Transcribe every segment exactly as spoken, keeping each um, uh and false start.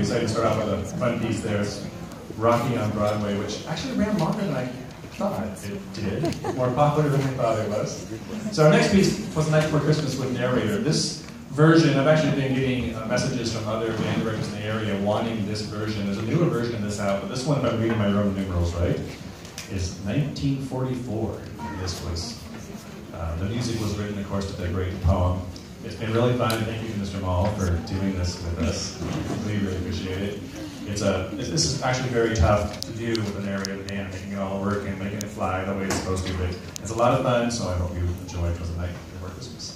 decided to start off with a fun piece there. It's Rocky on Broadway, which actually ran longer than I thought it did. More popular than I thought it was. So our next piece was The Night Before Christmas with Narrator. This version, I've actually been getting uh, messages from other band directors in the area wanting this version. There's a newer version of this out, but this one, if I'm reading my Roman numerals right, is nineteen forty-four. This was, uh, the music was written, of course, to the great poem. It's been really fun. Thank you to Mister Mall for doing this with us. We really appreciate it. It's a, this is actually very tough to do with an area of the band, making it all work and making it fly the way it's supposed to, but it's a lot of fun, so I hope you enjoy it for the night before Christmas.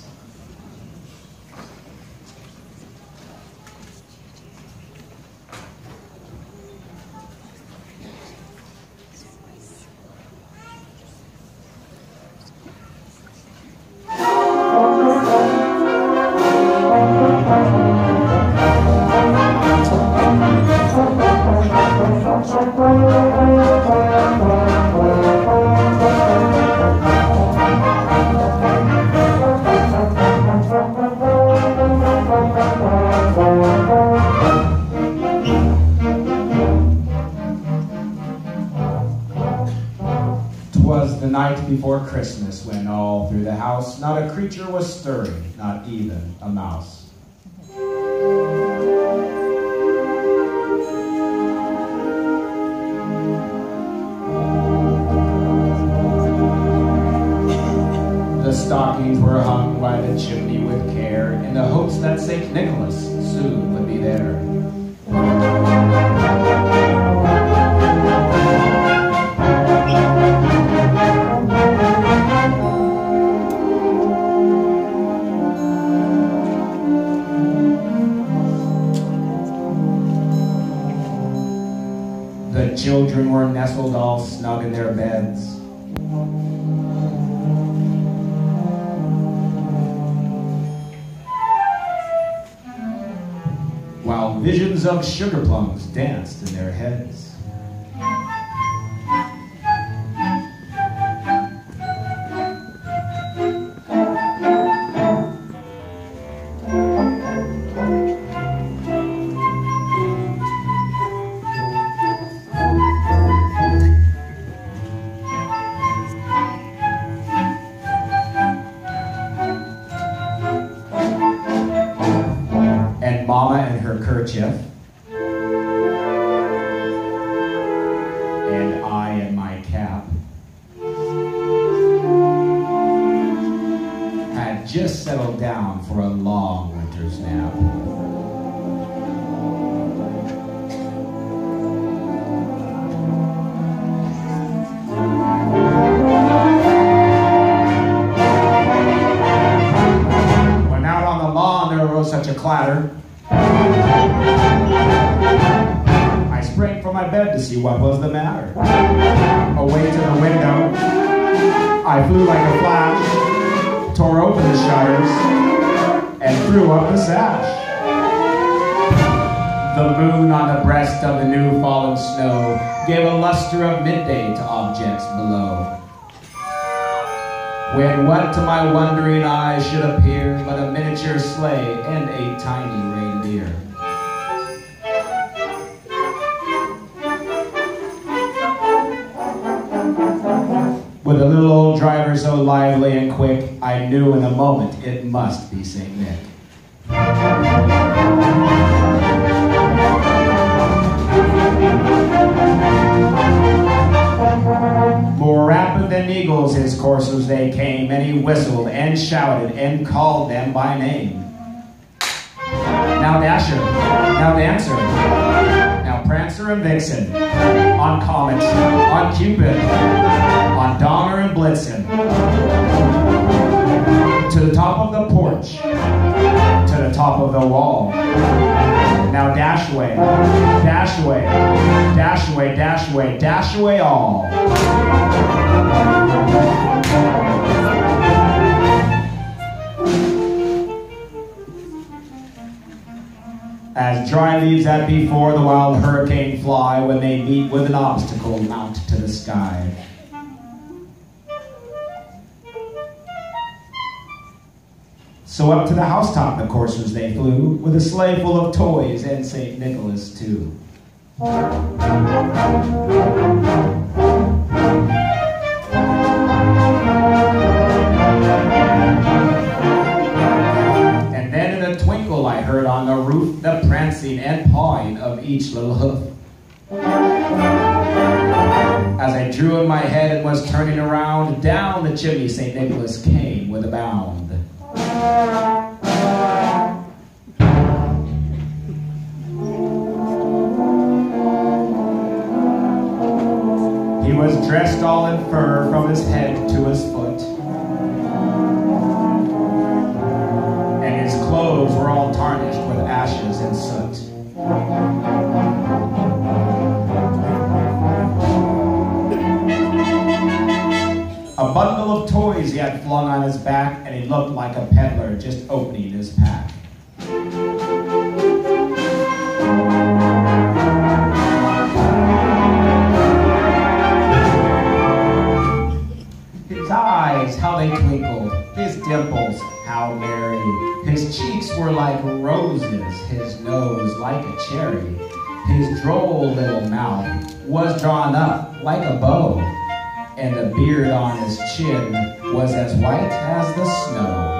Before Christmas, when all through the house not a creature was stirring, not even a mouse. The stockings were hung by the chimney with care, in the hopes that Saint Nicholas soon would be there. Children were nestled all snug in their beds. While visions of sugar plums danced in their heads. Kerchief, and I in my cap had just settled down for a long winter's nap. When out on the lawn there arose such a clatter, I sprang from my bed to see what was the matter. Away to the window, I flew like a flash, tore open the shutters, and threw up the sash. The moon on the breast of the new fallen snow gave a luster of midday to objects below. When what to my wondering eyes should appear but a miniature sleigh and a tiny reindeer. With a little old driver so lively and quick, I knew in a moment it must be Saint Nick. More rapid than eagles his coursers they came, and he whistled and shouted and called them by name. Now Dasher, now Dancer, now Prancer and Vixen, on Comet, on Cupid, on Donner and Blitzen, to the top of the porch, to the top of the wall. Now dash away, dash away, dash away, dash away, dash away all. As dry leaves that before the wild hurricane fly when they meet with an obstacle mount to the sky. So up to the housetop the coursers they flew, with a sleigh full of toys and Saint Nicholas too. And then in a twinkle I heard on the roof the prancing and pawing of each little hoof. As I drew in my head and was turning around, down the chimney Saint Nicholas came with a bound. He was dressed all in fur from his head to his foot, and his clothes were all tarnished with ashes and soot. A bundle of toys he had flung on his back, and he looked like a peddler just opening his pack. His eyes, how they twinkled, his dimples, how merry. His cheeks were like roses, his nose like a cherry. His droll little mouth was drawn up like a bow, and the beard on his chin was as white as the snow.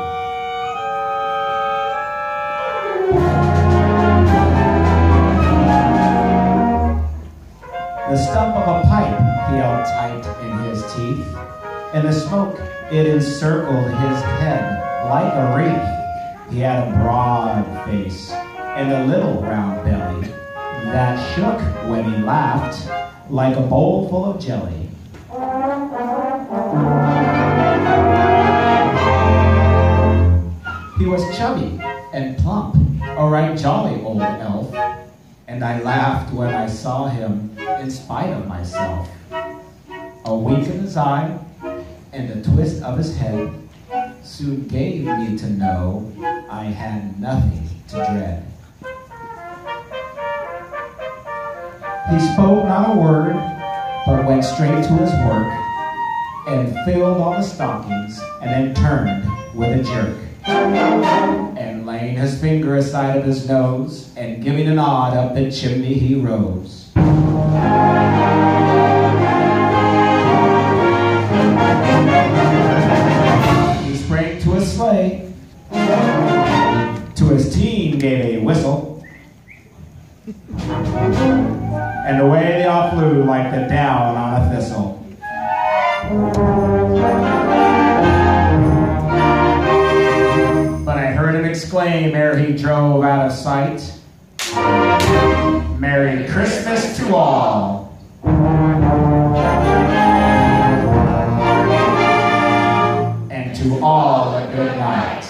The stump of a pipe he held tight in his teeth, and the smoke, it encircled his head like a wreath. He had a broad face and a little round belly that shook when he laughed like a bowl full of jelly. He was chubby and plump, a right jolly old elf, and I laughed when I saw him in spite of myself. A wink in his eye and a twist of his head soon gave me to know I had nothing to dread. He spoke not a word, but went straight to his work and filled all the stockings, and then turned with a jerk. And laying his finger aside of his nose, and giving a nod up the chimney he rose. He sprang to his sleigh, to his team gave a whistle, and away they all flew like the down on a thistle. But I heard him exclaim ere he drove out of sight, "Merry Christmas to all." And to all a good night.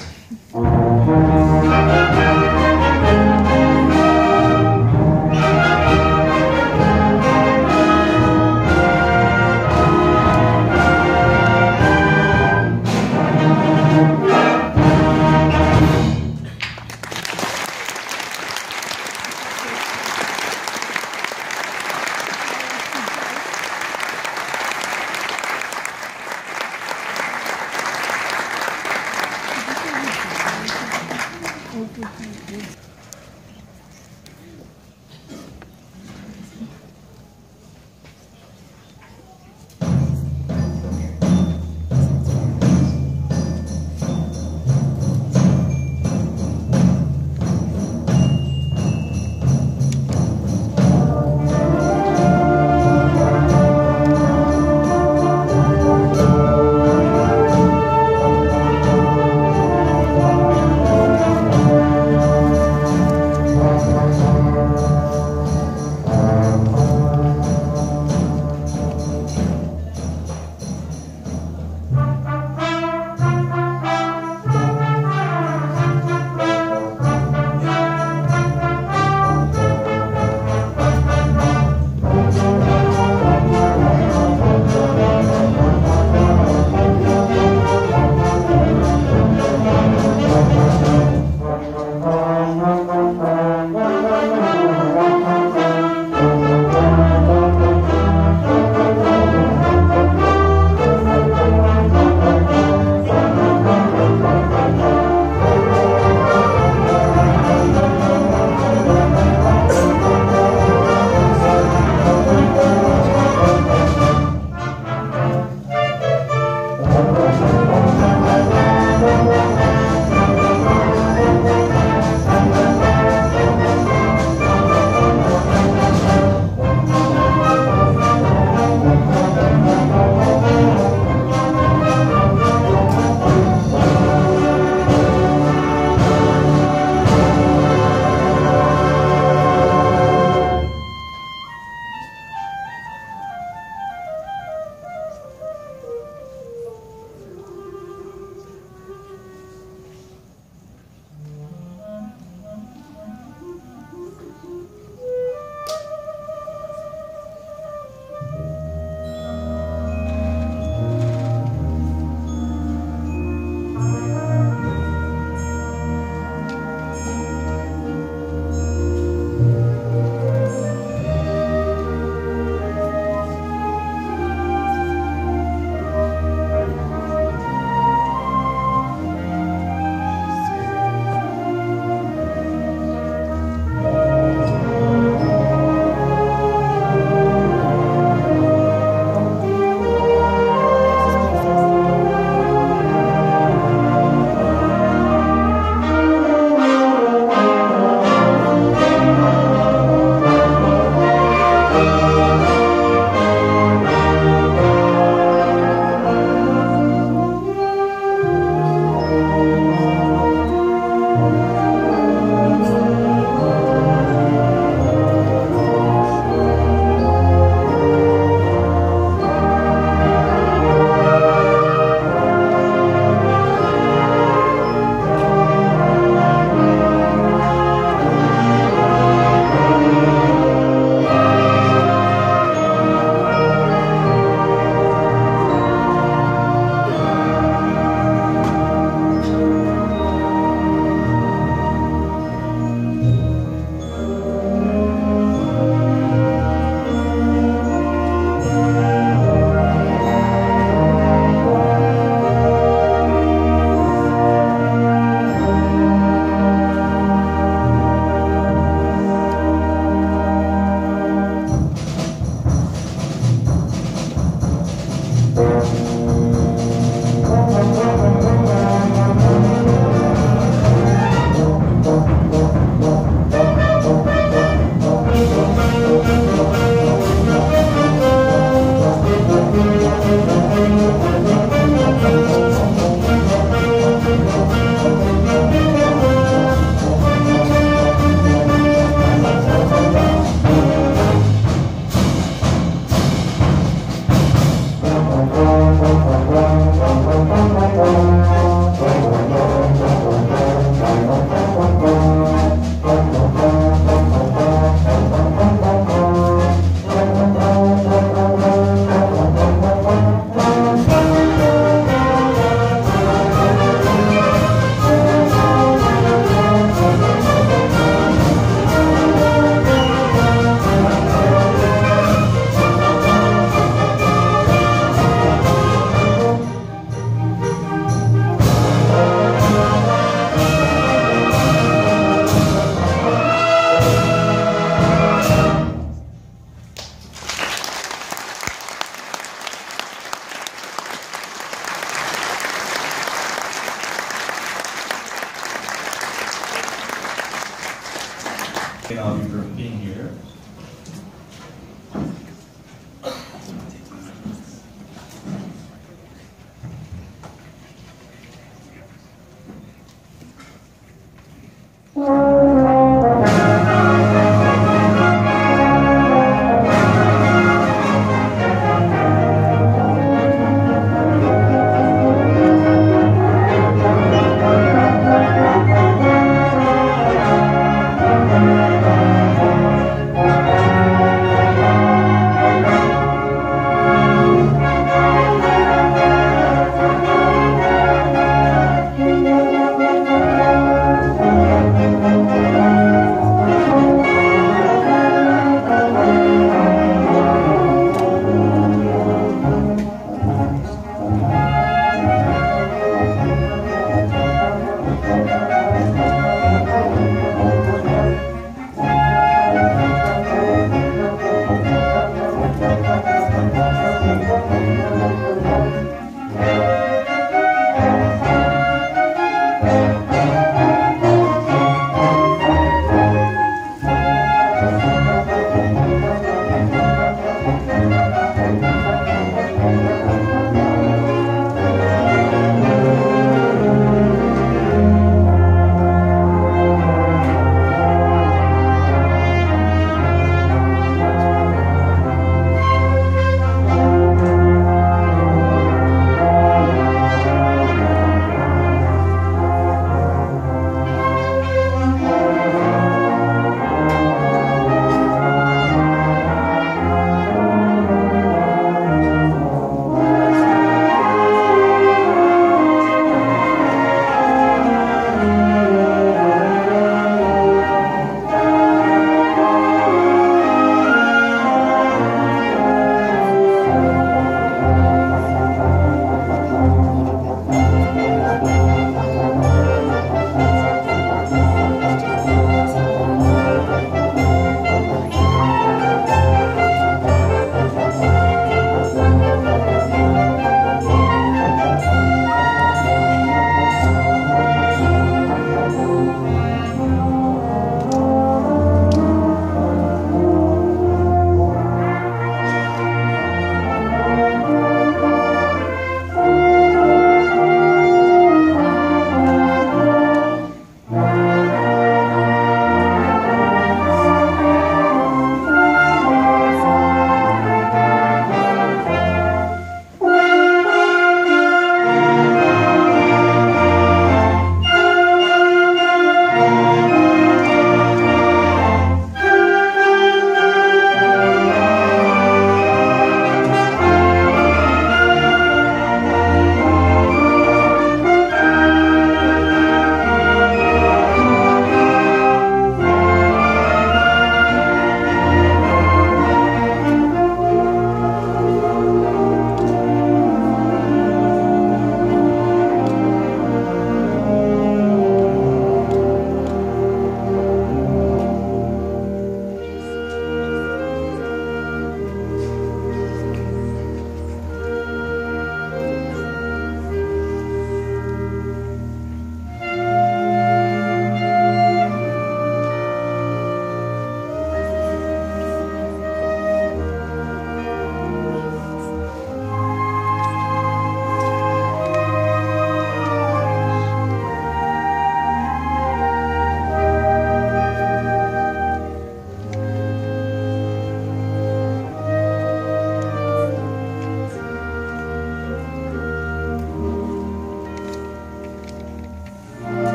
all of you for being here.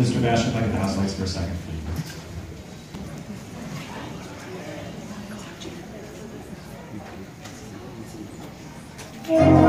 Mister Basham back at the house lights for a second, please.